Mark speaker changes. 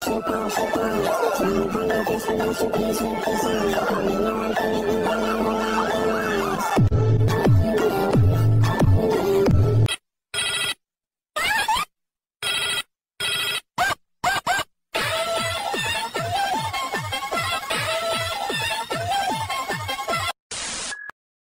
Speaker 1: Keep on, keep on. Trying to bring it this way, you should be sweet design. Call me on